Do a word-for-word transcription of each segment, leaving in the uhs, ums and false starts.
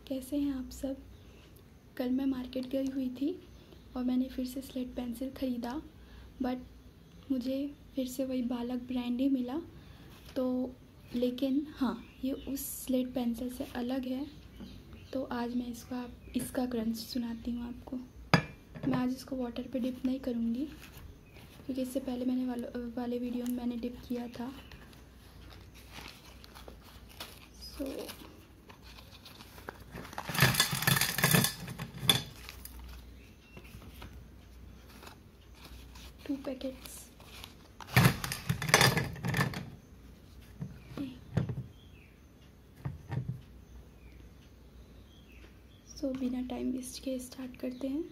कैसे हैं आप सब। कल मैं मार्केट गई हुई थी और मैंने फिर से स्लेट पेंसिल ख़रीदा, बट मुझे फिर से वही बालक ब्रांड ही मिला। तो लेकिन हाँ, ये उस स्लेट पेंसिल से अलग है। तो आज मैं इसका इसका क्रंच सुनाती हूँ आपको। मैं आज इसको वाटर पे डिप नहीं करूँगी, क्योंकि इससे पहले मैंने वाले वाले वीडियो में मैंने डिप किया था। So so, two packets. So so, बिना टाइम वेस्ट के स्टार्ट करते हैं।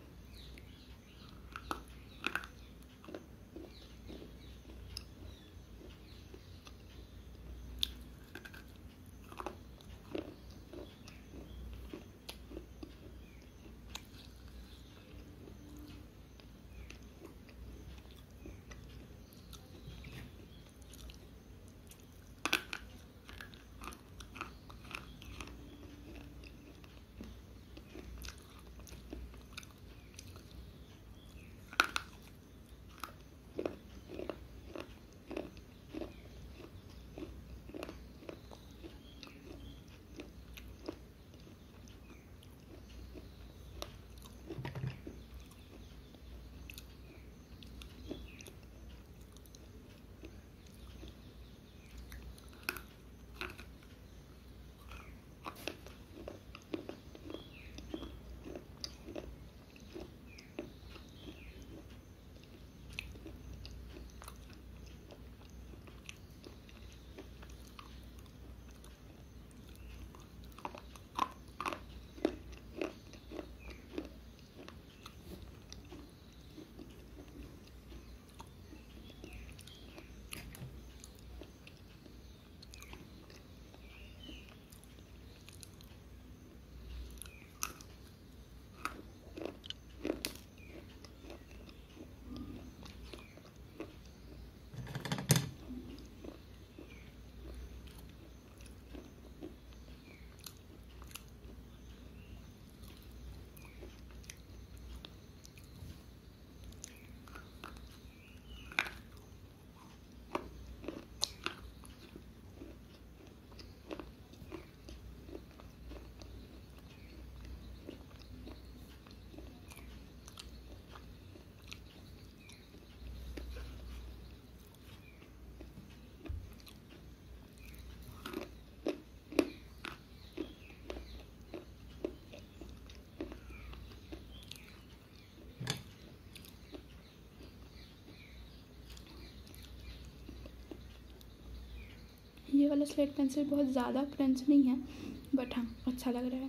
ये वाला स्लेट पेंसिल बहुत ज़्यादा क्रंच नहीं है, बट हाँ अच्छा लग रहा है।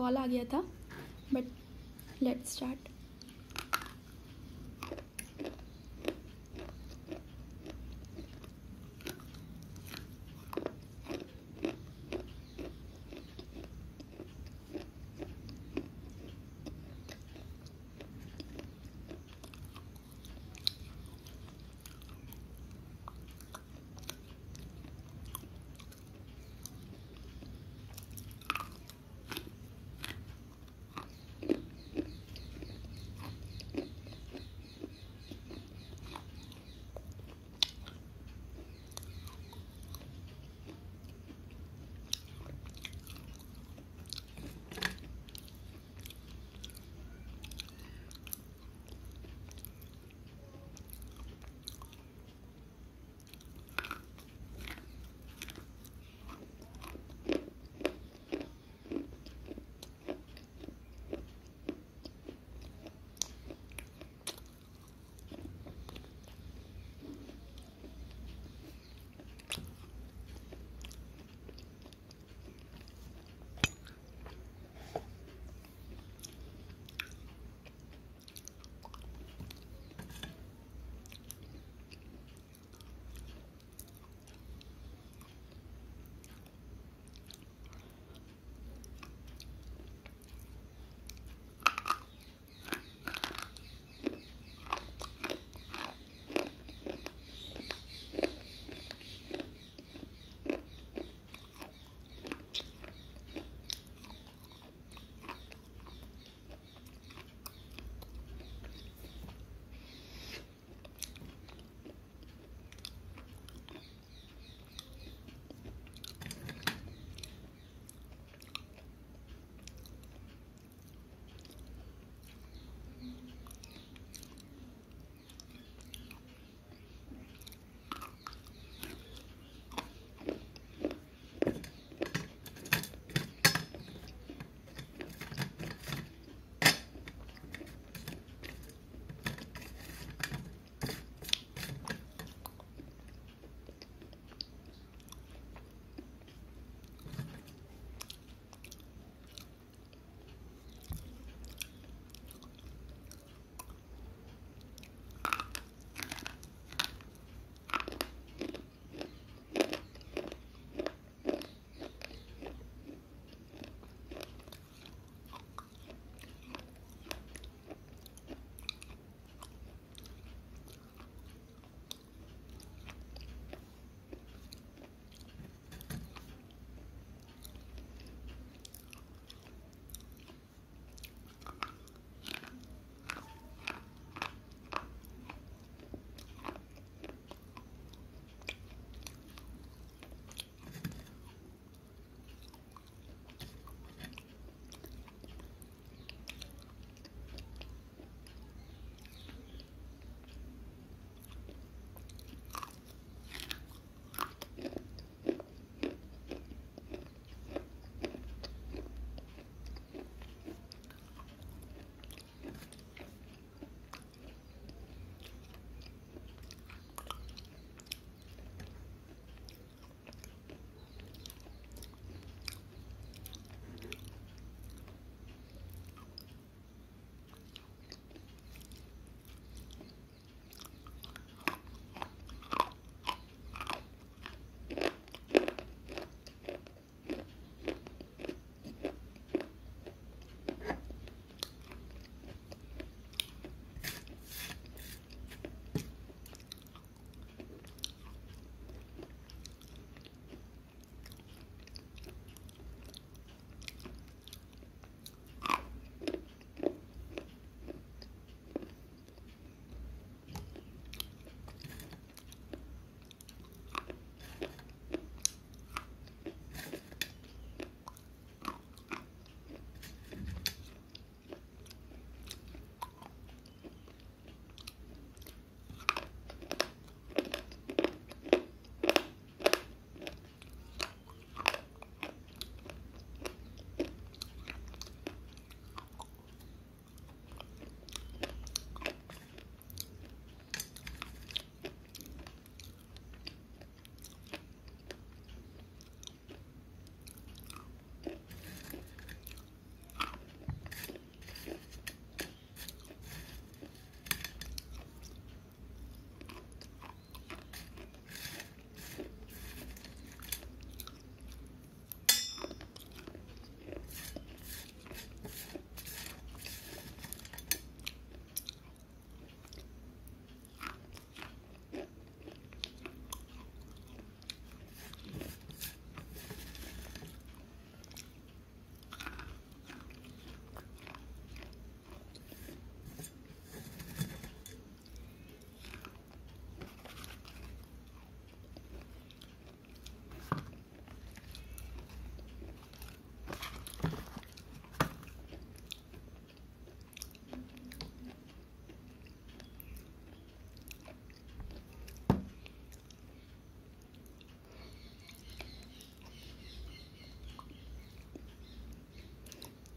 कॉल आ गया था, बट लेट्स स्टार्ट।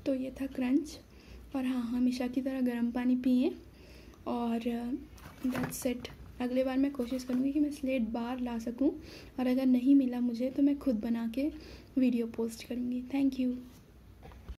तो ये था क्रंच। और हाँ, हमेशा की तरह गर्म पानी पिएं और दैट्स इट। अगले बार मैं कोशिश करूँगी कि मैं स्लेट बार ला सकूँ, और अगर नहीं मिला मुझे तो मैं खुद बना के वीडियो पोस्ट करूँगी। Thank you.